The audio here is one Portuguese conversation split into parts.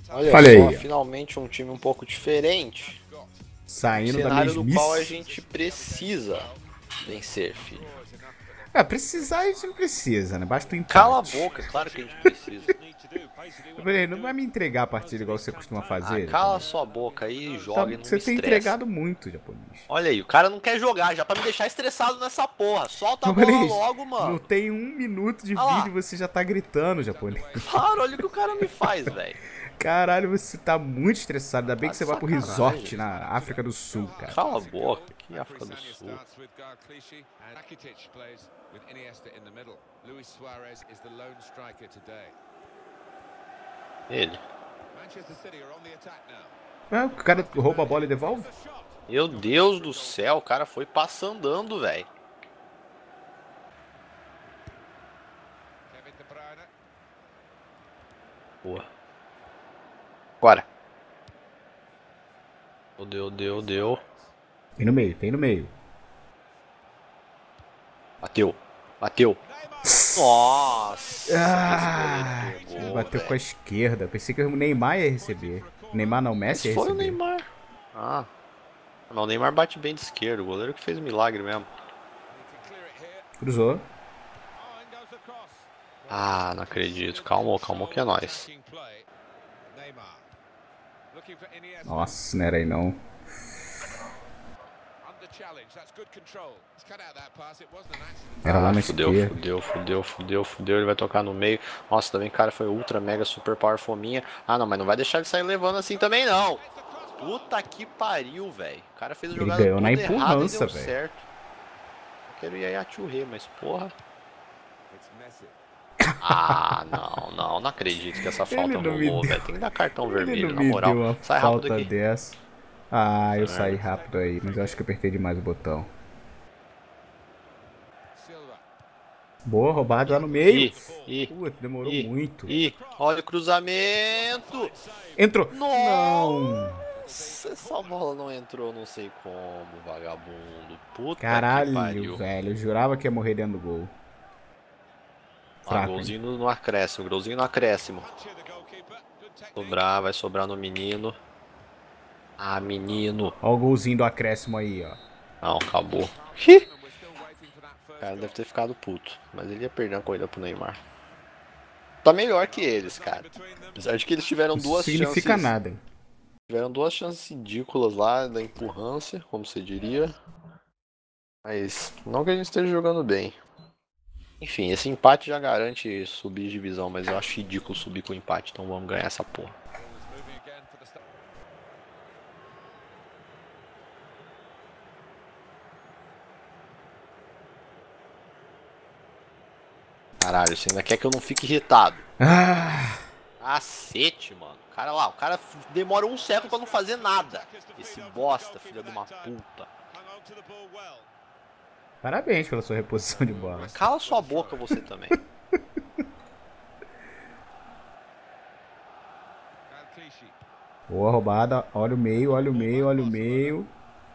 Olha Olha só, aí, ó. finalmente um time um pouco diferente. Um Saindo da cenário do qual a mesmice. gente precisa vencer, filho. Ah, precisar a gente não precisa, né? Basta o Cala a empate. boca, claro que a gente precisa. Eu falei, não vai me entregar a partida igual você costuma Ah, fazer, cala japonês. sua boca aí e Tá, joga e não você me tem estressa. entregado muito, japonês. Olha aí, o cara não quer jogar já pra me deixar estressado nessa porra. Solta a bola Japonês, logo, não mano. tem um minuto de Olha vídeo lá. e você já tá gritando, japonês. Claro, olha o que o cara me faz, velho. Caralho, você tá muito estressado. Ainda bem Tá que de você vai pro resort sacanagem. na África do Sul, cara. Cala a boca, que África do Sul. Ele. Ah, o cara rouba a bola e devolve? Meu Deus do céu, o cara foi passando andando, velho. Boa. Bora. Deu. Tem no meio, tem no meio. Bateu. Nossa, esse Ah, goleiro ele pegou, bateu com a velho. esquerda. Pensei que o Neymar ia receber. O Neymar não, o Messi Mas ia foi o receber. Neymar. Ah, mas o Neymar bate bem de esquerda. O goleiro que fez o milagre mesmo. Cruzou. Ah, não acredito. Calma que é nóis. Nossa, não era aí não. Era lá Ah, na fudeu. esquerda. Ele vai tocar no meio. Nossa, também, cara, foi ultra, mega, super power fominha. Ah, não, mas não vai deixar ele sair levando assim também, não. Puta que pariu, velho. O cara fez a Ele jogada ganhou na toda errada e empurrança, deu velho. certo. Eu quero ir a Churré, mas porra. Ah, não acredito que essa falta Ele não me rolou, deu. velho. Tem que dar cartão Ele não vermelho, na me moral. deu uma Sai rápido falta aqui. dessa. Ah, eu Puta saí merda. rápido aí, mas eu acho que eu apertei demais o botão. Boa, roubada lá no meio. Ih, Putz, demorou muito. olha o cruzamento. Entrou. Não. Nossa, essa bola não entrou, não sei como, vagabundo. Puta que Caralho, pariu. velho. Eu jurava que ia morrer dentro do gol. Ah, Fraco, hein? golzinho no acréscimo, golzinho no acréscimo. Vai sobrar no menino. Ah, menino. Ó o golzinho do acréscimo aí, ó. Não, acabou. O cara deve ter ficado puto, mas ele ia perder a corrida pro Neymar. Tá melhor que eles, cara. Apesar de que eles tiveram Não duas significa chances. nada. Tiveram duas chances ridículas lá da empurrância, como você diria. Mas não que a gente esteja jogando bem. Enfim, esse empate já garante subir de divisão, mas eu acho ridículo subir com empate, então vamos ganhar essa porra. Caralho, você ainda quer que eu não fique irritado? Ah, Cacete, mano. O cara demora um século pra não fazer nada. Esse bosta, filha de uma puta. parabéns pela sua reposição de bola. Cala sua boca você também. Boa roubada. Olha o meio, olha o meio, olha o meio.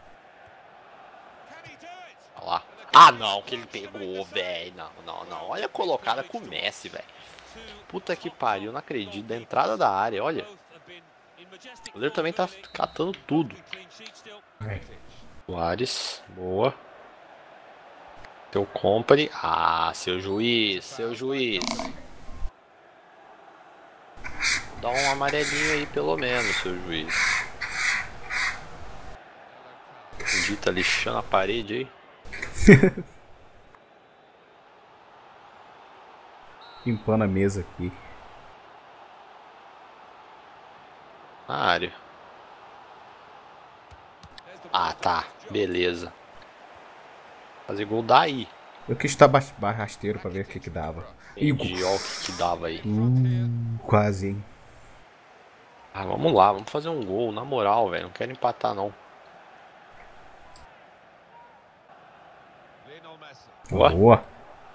Olha lá. Ah, não, que ele pegou, velho. Não. Olha a colocada com o Messi, velho. Puta que pariu, não acredito. Da entrada da área, olha. O goleiro também tá catando tudo. Soares, boa. Teu company. Ah, seu juiz. Dá um amarelinho aí pelo menos, seu juiz. O Di tá lixando a parede aí. Limpando a mesa aqui. Na área. Ah, tá. Beleza. Fazer gol daí. Eu quis estar rasteiro pra ver o que que dava. Entendi, ó o que dava aí. Quase, hein? Ah, vamos lá, vamos fazer um gol, na moral, velho. Não quero empatar, não. Boa. Boa.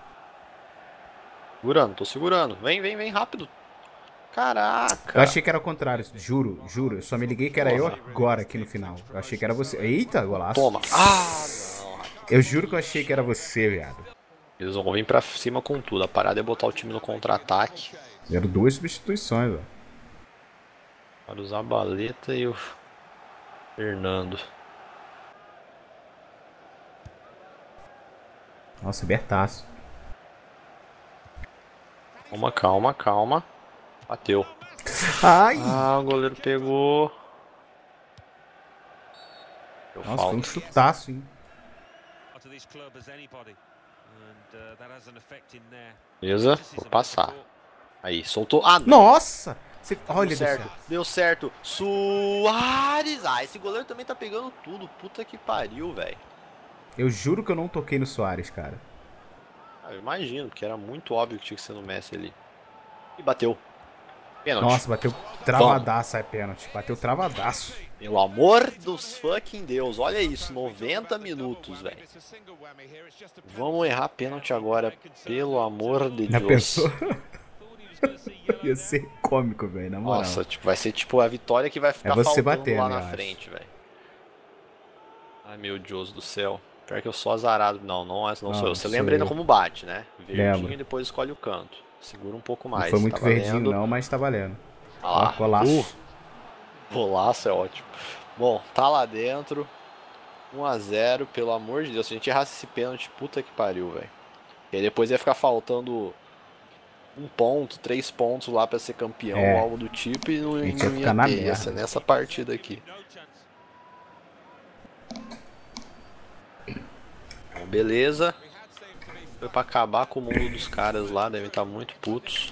Tô segurando. Vem, rápido. Caraca. Eu achei que era o contrário, juro. Eu só me liguei que era eu agora aqui no final. Eu achei que era você. Eita, golaço. Toma. Ah, não. Eu juro que eu achei que era você, viado. Eles vão vir pra cima com tudo. A parada é botar o time no contra-ataque. Eram duas substituições, ó. Para o Zabaleta e o Fernando. Nossa, abertaço. Calma, calma, calma. Bateu. Ai! Ah, o goleiro pegou. Deu Nossa, foi um falta. chutaço, hein? Beleza? Vou passar. Aí, soltou. Ah, não. Nossa! Olha, Deu certo. Deu certo. Soares. Ah, esse goleiro também tá pegando tudo. Puta que pariu, velho. Eu juro que eu não toquei no Soares, cara. Ah, eu imagino, porque era muito óbvio que tinha que ser no Messi ali. E bateu. Pênalti. Nossa, bateu travadaço, é pênalti. Bateu travadaço. Pelo amor dos fucking Deus. Olha isso, 90 minutos, velho. Vamos errar pênalti agora. Pelo amor de Já Deus. pensou? Ia ser cômico, velho, na moral. Nossa, tipo, vai ser tipo a vitória que vai ficar você faltando batendo, lá na eu acho. frente, velho. Ai, meu Deus do céu. Pior que eu sou azarado. Não, não sou eu. Você sou lembra ainda eu. como bate, né? Verdinho Lembro. e depois escolhe o canto. Segura um pouco Não mais. foi muito tá verdinho valendo. não, mas tá valendo. Ah lá. Ó, golaço. Golaço é ótimo. Bom, tá lá dentro. 1 a 0, pelo amor de Deus. Se a gente errasse esse pênalti, puta que pariu, velho. E aí depois ia ficar faltando 1 ponto, 3 pontos lá pra ser campeão ou algo do tipo e não gente ia ia ficar na ter. Ia merda. ser nessa partida aqui. Bom, beleza. Foi pra acabar com o mundo dos caras lá, devem estar muito putos.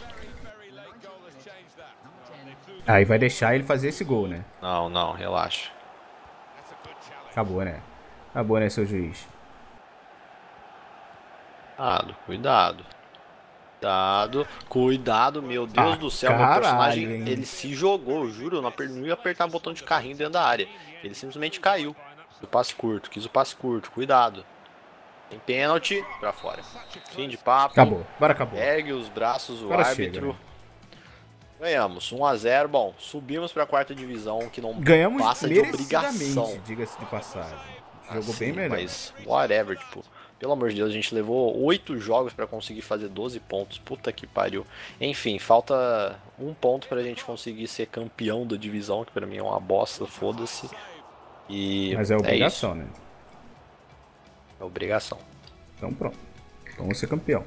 Aí vai deixar ele fazer esse gol, né? Não, não, relaxa. Acabou, né? Acabou, né, seu juiz? Cuidado, cuidado. Cuidado, cuidado, meu Deus do céu, meu caralho, personagem, hein? ele se jogou, eu juro, eu não ia apertar o botão de carrinho dentro da área. Ele simplesmente caiu. O passe curto, quis o passe curto, cuidado. Tem pênalti, pra fora. Fim de papo. Acabou, agora acabou. Ergue os braços o Agora árbitro. chega, né? Ganhamos, 1 a 0. Bom, subimos pra quarta divisão, que não Ganhamos passa de obrigação. merecidamente, diga-se de passagem. Jogou Sim, bem melhor. mas whatever, tipo, pelo amor de Deus, a gente levou 8 jogos pra conseguir fazer 12 pontos. Puta que pariu. Enfim, falta 1 ponto pra gente conseguir ser campeão da divisão, que pra mim é uma bosta, foda-se. E Mas é obrigação, isso. né? É obrigação. Então pronto. Vamos ser campeão.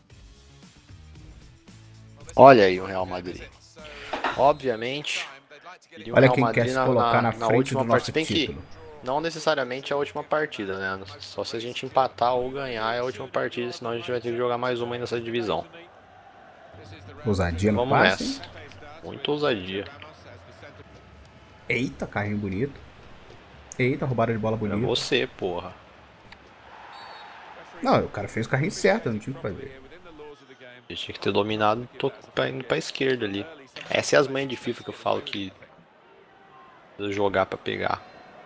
Olha aí o Real Madrid. Obviamente. o Olha Real quem Madrid quer se colocar na frente última do nosso partida. Bem que título. não necessariamente é a última partida, né? Só se a gente empatar ou ganhar é a última partida, senão a gente vai ter que jogar mais uma aí nessa divisão. Ousadia no Vamos passe. nessa. Muita ousadia. Eita, carrinho bonito. Eita, roubada de bola É bonita. você, porra. Não, o cara fez o carrinho certo, eu não tinha o que fazer. A gente tinha que ter dominado, tô indo pra esquerda ali. Essas é as manhas de FIFA que eu falo que precisa jogar pra pegar.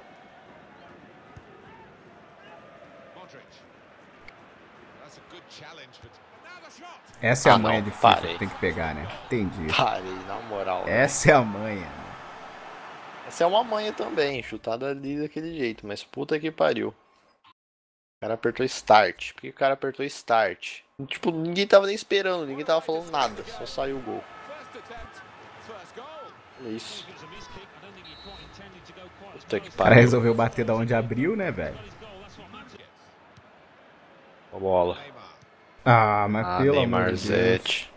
Essa é a Ah, não, manha de FIFA parei. que tem que pegar, né? Entendi. Parei, na moral. Essa é a manha. Né? Essa é uma manha também, chutada ali daquele jeito, mas puta que pariu. O cara apertou Start. Por que o cara apertou Start? Tipo, ninguém tava nem esperando, ninguém tava falando nada, só saiu o gol. É isso. Puta que O cara pariu. resolveu bater da onde abriu, né, velho? A bola. Ah, mas pelo amor de Deus. Neymarzete.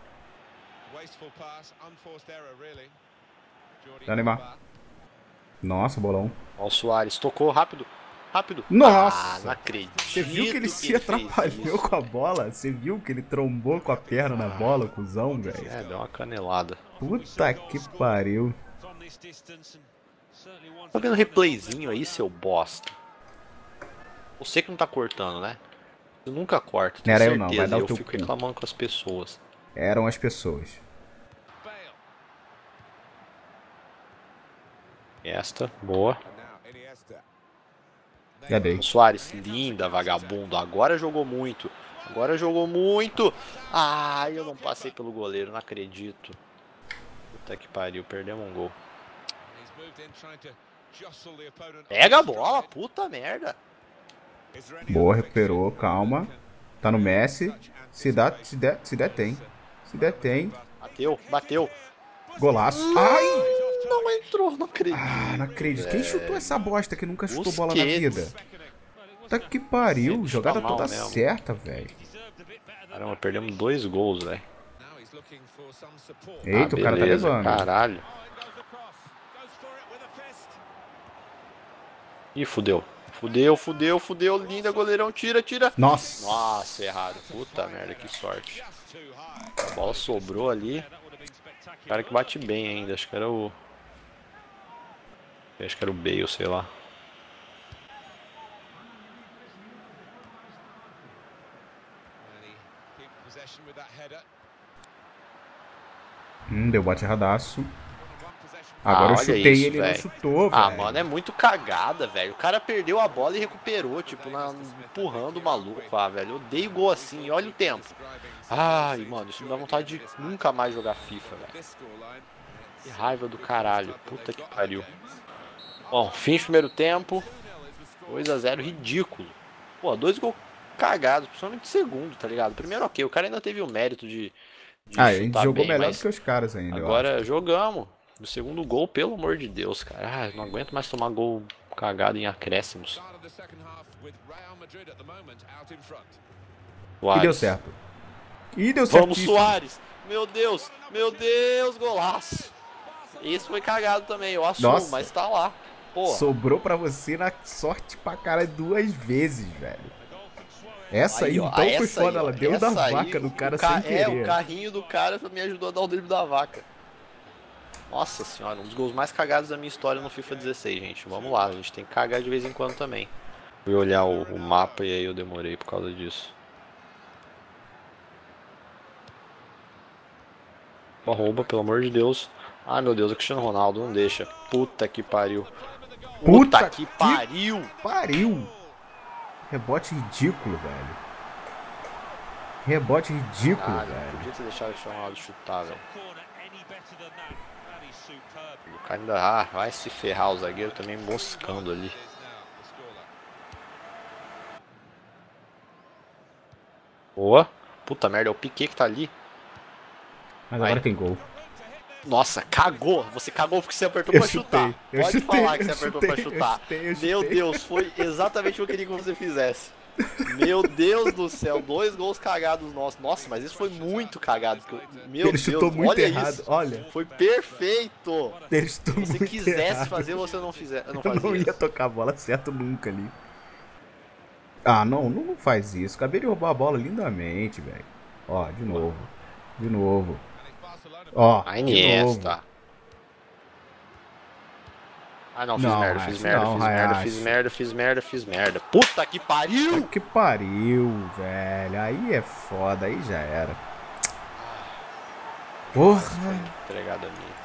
Dá, Neymar. Nossa, bolão. Ó, o Soares tocou rápido. Rápido. Nossa! Ah, não acredito. Você viu que ele se atrapalhou com a bola? Você viu que ele trombou com a perna na bola, cuzão, velho? É, deu uma canelada. Puta que pariu. Tá vendo replayzinho aí, seu bosta? Você que não tá cortando, né? Eu nunca corto, tenho Não era eu certeza. não, vai dar o eu teu fico cu. reclamando com as pessoas. Eram as pessoas. Esta, boa. Já dei. O Soares, linda, vagabundo. Agora jogou muito. Agora jogou muito. Ai, eu não passei pelo goleiro, não acredito. Puta que pariu, perdemos um gol. Pega a bola, puta merda. Boa, recuperou, calma. Tá no Messi. Se der, tem. Se der, tem. Bateu, bateu. Golaço. Ai! Não entrou, não acredito. Ah, não acredito. Quem chutou essa bosta que nunca chutou bola na Busquets. vida? Tá que pariu. Busquets Jogada tá mal toda mesmo. certa, velho. Caramba, perdemos 2 gols, velho. Eita, o cara tá beleza, levando. caralho. Ih, fudeu. Fudeu. Linda, goleirão. Tira. Nossa. Nossa, errado. Puta merda, que sorte. A bola sobrou ali. Cara que bate bem ainda. Acho que era o Bale, sei lá. Deu bate erradaço. Agora eu olha chutei isso, e ele não velho. chutou, Ah, velho. mano, é muito cagada, velho. O cara perdeu a bola e recuperou, tipo, empurrando o maluco. Ah, velho, eu odeio gol assim. Olha o tempo. Ai, mano, isso me dá vontade de nunca mais jogar FIFA, velho. Que raiva do caralho. Puta que pariu. Bom, fim de primeiro tempo. 2-0, ridículo. Pô, 2 gols cagados, principalmente segundo, tá ligado? Primeiro, ok, o cara ainda teve o mérito de Ah, a gente chutar jogou bem, melhor do mas que os caras ainda, eu acho. agora jogamos. O segundo gol, pelo amor de Deus, cara. Ah, não aguento mais tomar gol cagado em acréscimos. E deu Suárez. certo. E deu Vamos, certíssimo. Suárez! Meu Deus, golaço! Esse foi cagado também, eu assumo, Nossa. mas tá lá. Porra. Sobrou pra você na sorte pra cara 2 vezes, velho. Essa aí, Ó, então foi essa aí, foda. ó, Ela deu da essa aí, vaca no cara o sem querer. o carrinho do cara me ajudou a dar o drible da vaca. Nossa senhora, um dos gols mais cagados da minha história no FIFA 16, gente. Vamos lá, a gente tem que cagar de vez em quando também. Fui olhar o mapa e aí eu demorei por causa disso. Rouba, pelo amor de Deus. Ai meu Deus, o Cristiano Ronaldo não deixa. Puta que pariu. Puta que pariu! Pariu! Rebote ridículo, velho. Rebote ridículo, velho. Podia ter deixado o Cristiano Ronaldo chutar, velho. O cara ainda vai se ferrar, o zagueiro também moscando ali. Boa. Puta merda, é o Piquet que tá ali. Mas Vai. agora tem gol. Nossa, cagou. Você cagou porque você apertou Eu pra chutei, chutar. eu Pode chutei, falar que eu você apertou chutei, pra chutar. eu chutei. Meu Deus, foi exatamente o que eu queria que você fizesse. Meu Deus do céu, 2 gols cagados nossos. Nossa, mas isso foi muito cagado. Meu Ele Deus, chutou muito olha errado, isso. olha. Foi perfeito. Ele chutou Se você muito quisesse errado. fazer, você não fazia. Eu não ia tocar a bola certo nunca ali. Ah, não faz isso. Acabei de roubar a bola lindamente, velho. Ó, de novo. De novo. Ó, A de Iniesta. novo. Ah, não, Não, fiz merda. Puta que pariu! Que pariu, velho. Aí é foda, aí já era. Porra. Entregada a mim.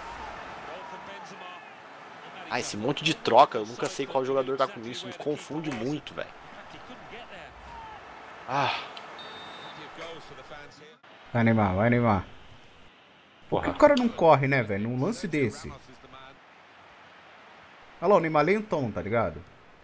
Ah, esse monte de troca, eu nunca sei qual jogador tá com isso, me confunde muito, velho. Ah. Vai, Neymar, vai, Neymar. Por que o cara não corre, né, velho? Num lance desse. Olha lá, o Neymar lentão, tá ligado?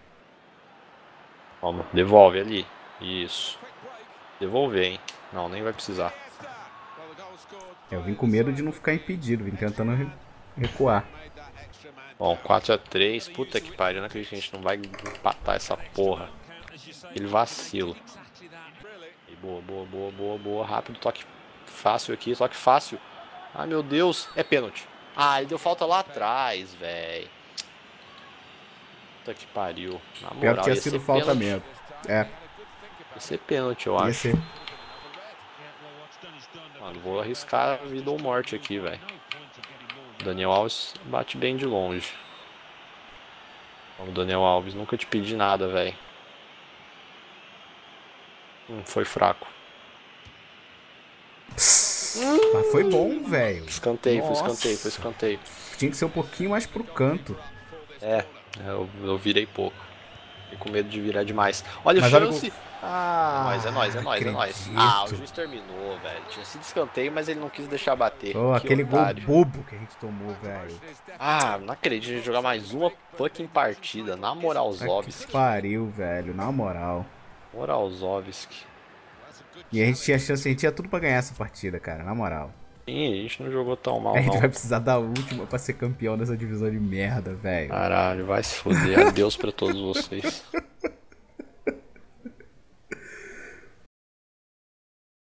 Vamos, devolve ali. Isso. Devolver, hein. Não, nem vai precisar. Eu vim com medo de não ficar impedido, vim tentando recuar. Bom, 4-3. Puta que pariu, não acredito que a gente não vai empatar essa porra. Ele vacilo. E boa. Rápido, toque fácil aqui, toque fácil. Ai, meu Deus. É pênalti. Ah, ele deu falta lá atrás, velho. Puta que pariu. Na moral, Pior que tinha sido falta pênalti. mesmo. É. Ia ser pênalti, eu Ia acho. ser. Mano, vou arriscar vida ou morte aqui, velho. Daniel Alves bate bem de longe. Vamos, Daniel Alves, nunca te pedi nada, velho. Foi fraco. Mas foi bom, velho. Escanteio, foi Nossa. escanteio. Tinha que ser um pouquinho mais pro canto. É, eu virei pouco. Fiquei com medo de virar demais. Olha a Mas chance. Ah, É nóis. acredito. Ah, o juiz terminou, velho. Tinha sido escanteio, mas ele não quis deixar bater. Oh, Que aquele gol otário. bobo que a gente tomou, velho. Ah, não acredito em jogar mais uma fucking partida. Na moral, Que Zovski. pariu, velho. Na moral. Moral, Zovski. E a gente tinha chance, a gente tinha tudo pra ganhar essa partida, cara. Na moral. Sim, a gente não jogou tão A mal, gente não. vai precisar da última pra ser campeão dessa divisão de merda, velho. Caralho, vai se foder. Adeus pra todos vocês.